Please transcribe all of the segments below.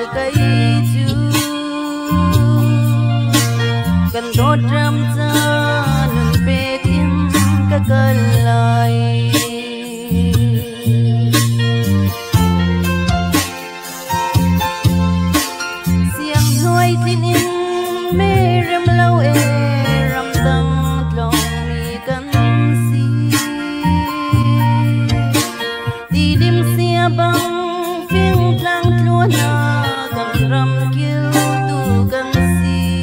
cây chu cần tốt râm ra nun pe tim ka kalai siang nuôi tin in mê râm lâu e râm tăng lòng mi cần si đi đêm xe băng phiên lang lúa na cần râm kêu tu cần si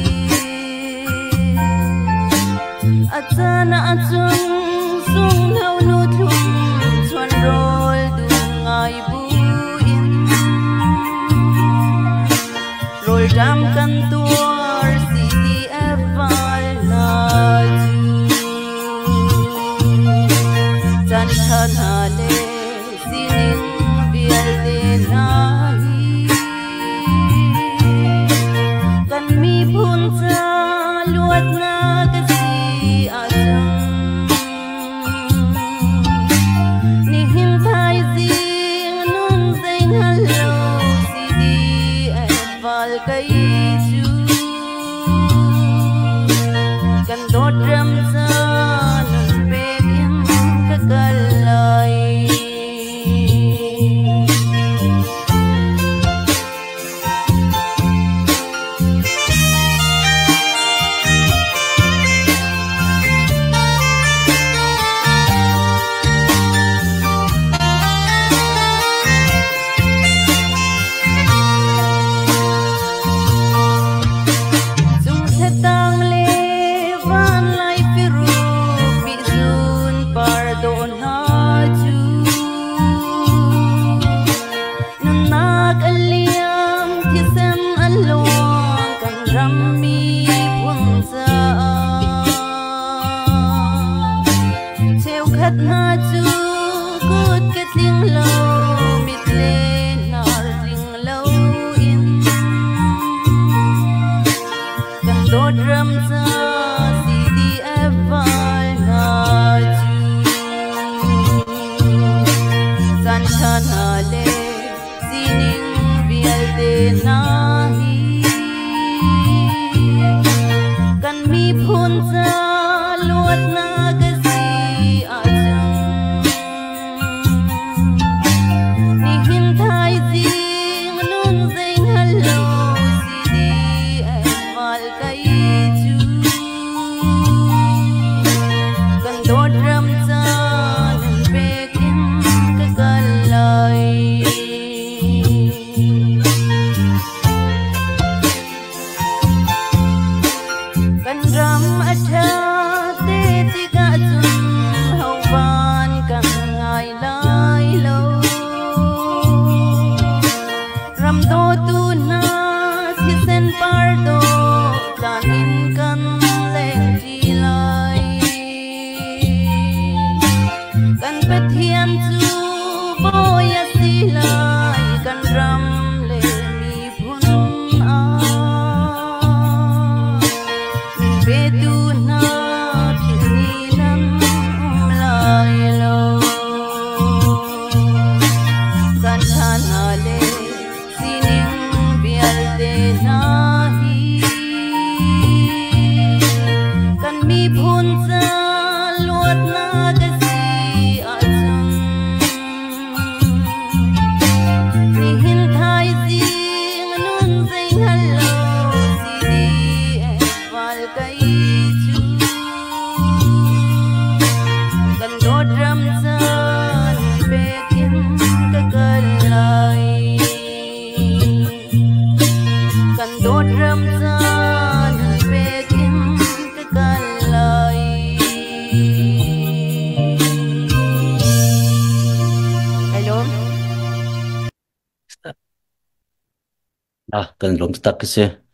Atana atun sung hau nu thum chuan rol du ngai buin rol dam kan tuar si di aval na ju chan than hale sinin bial de nahi kan mi phun cha luat na cây chu cần đốt râm ra nun pe kim ka kalai na chu gut ke ting lo mit le nar ting lo in kan do drum sa si di aval na chu san chan hale sining bial de nahi kan mi phun sa luat na cần lom stuck cái